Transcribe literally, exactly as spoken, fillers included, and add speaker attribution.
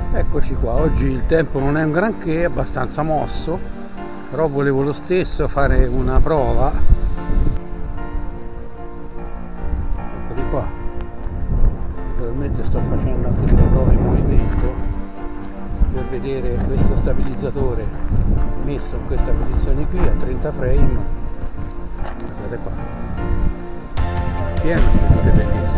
Speaker 1: Eccoci qua, oggi il tempo non è un granché, è abbastanza mosso, però volevo lo stesso fare una prova. Eccoli qua, naturalmente sto facendo anche delle prove in movimento per vedere questo stabilizzatore messo in questa posizione qui a trenta frame. Guardate qua, pieno di bellissimo.